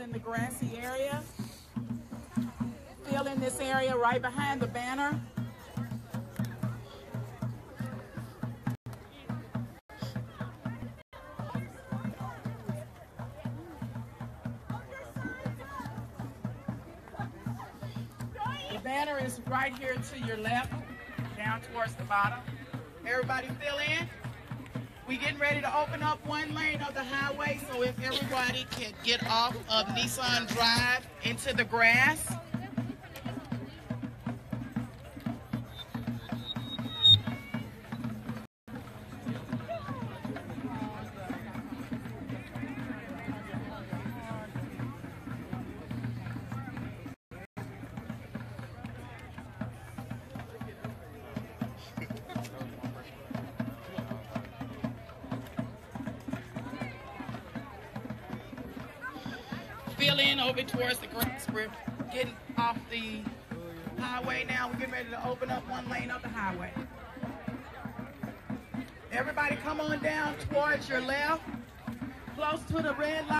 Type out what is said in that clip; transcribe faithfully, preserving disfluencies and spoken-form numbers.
in the grassy area. Fill in this area right behind the banner. The banner is right here to your left, down towards the bottom. Everybody fill in. We getting ready to open up one lane of the highway, so if everybody can get off of Nissan Drive into the grass. Fill in over towards the grass. We're getting off the highway now. We're getting ready to open up one lane of the highway. Everybody come on down towards your left, close to the red light.